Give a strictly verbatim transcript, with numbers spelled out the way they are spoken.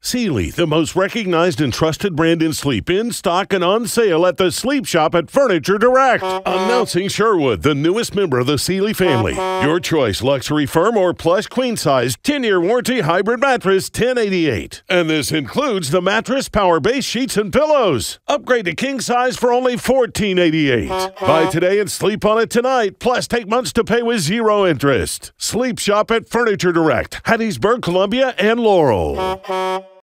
Sealy, the most recognized and trusted brand in sleep, in stock and on sale at the Sleep Shop at Furniture Direct. Announcing Sherwood, the newest member of the Sealy family. Your choice, luxury firm or plush queen size, ten-year warranty hybrid mattress, ten eighty-eight. And this includes the mattress, power base, sheets, and pillows. Upgrade to king size for only fourteen eighty-eight. Buy today and sleep on it tonight, plus take months to pay with zero interest. Sleep Shop at Furniture Direct, Hattiesburg, Columbia, and Laurel.